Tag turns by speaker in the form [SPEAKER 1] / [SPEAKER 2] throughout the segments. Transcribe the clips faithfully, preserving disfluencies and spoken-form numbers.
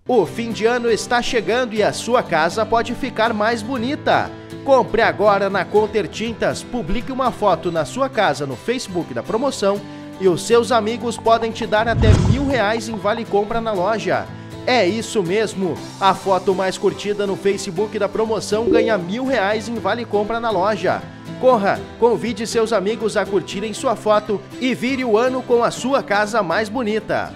[SPEAKER 1] O fim de ano está chegando e a sua casa pode ficar mais bonita. Compre agora na Conter Tintas, publique uma foto na sua casa no Facebook da promoção e os seus amigos podem te dar até mil reais em vale compra na loja. É isso mesmo, a foto mais curtida no Facebook da promoção ganha mil reais em vale compra na loja. Corra, convide seus amigos a curtirem sua foto e vire o ano com a sua casa mais bonita.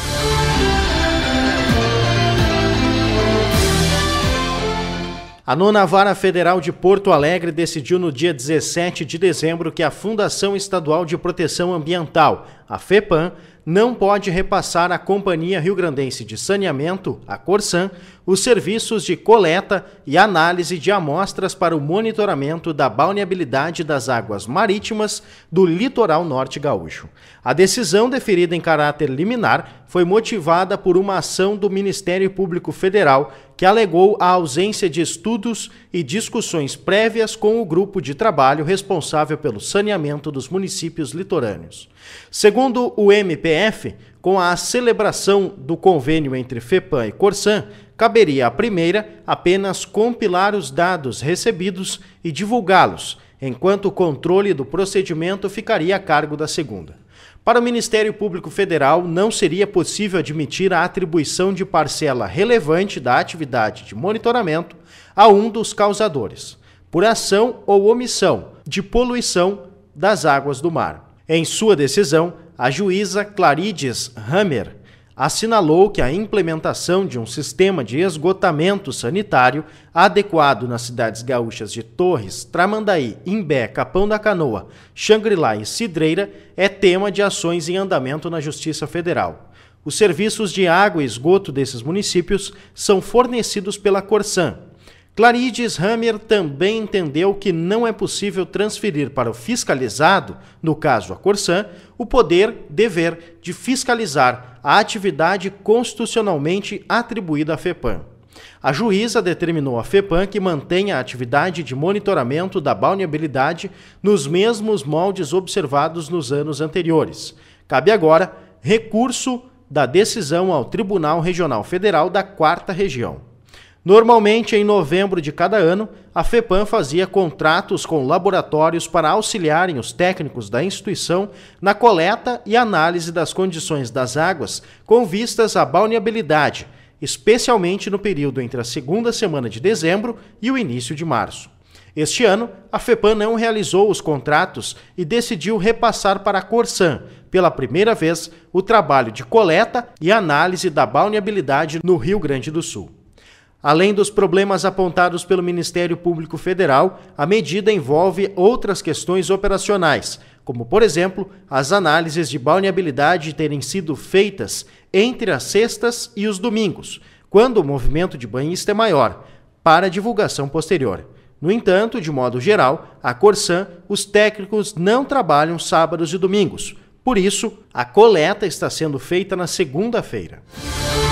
[SPEAKER 1] A nona Vara Federal de Porto Alegre decidiu no dia dezessete de dezembro que a Fundação Estadual de Proteção Ambiental, a FEPAM, não pode repassar à Companhia Rio-Grandense de Saneamento, a Corsan, os serviços de coleta e análise de amostras para o monitoramento da balneabilidade das águas marítimas do litoral norte gaúcho. A decisão, deferida em caráter liminar, foi motivada por uma ação do Ministério Público Federal que alegou a ausência de estudos e discussões prévias com o grupo de trabalho responsável pelo saneamento dos municípios litorâneos. Segundo o M P F, com a celebração do convênio entre FEPAM e Corsan, caberia à primeira apenas compilar os dados recebidos e divulgá-los, enquanto o controle do procedimento ficaria a cargo da segunda. Para o Ministério Público Federal, não seria possível admitir a atribuição de parcela relevante da atividade de monitoramento a um dos causadores, por ação ou omissão de poluição das águas do mar. Em sua decisão, a juíza Clarides Hammer assinalou que a implementação de um sistema de esgotamento sanitário adequado nas cidades gaúchas de Torres, Tramandaí, Imbé, Capão da Canoa, Xangri-Lá e Cidreira é tema de ações em andamento na Justiça Federal. Os serviços de água e esgoto desses municípios são fornecidos pela Corsan. Clarides Hammer também entendeu que não é possível transferir para o fiscalizado, no caso a Corsan, o poder, dever de fiscalizar a atividade constitucionalmente atribuída à FEPAM. A juíza determinou à FEPAM que mantenha a atividade de monitoramento da balneabilidade nos mesmos moldes observados nos anos anteriores. Cabe agora recurso da decisão ao Tribunal Regional Federal da Quarta Região. Normalmente, em novembro de cada ano, a FEPAM fazia contratos com laboratórios para auxiliarem os técnicos da instituição na coleta e análise das condições das águas com vistas à balneabilidade, especialmente no período entre a segunda semana de dezembro e o início de março. Este ano, a FEPAM não realizou os contratos e decidiu repassar para a Corsan, pela primeira vez, o trabalho de coleta e análise da balneabilidade no Rio Grande do Sul. Além dos problemas apontados pelo Ministério Público Federal, a medida envolve outras questões operacionais, como, por exemplo, as análises de balneabilidade terem sido feitas entre as sextas e os domingos, quando o movimento de banhista é maior, para divulgação posterior. No entanto, de modo geral, a Corsan, os técnicos não trabalham sábados e domingos. Por isso, a coleta está sendo feita na segunda-feira.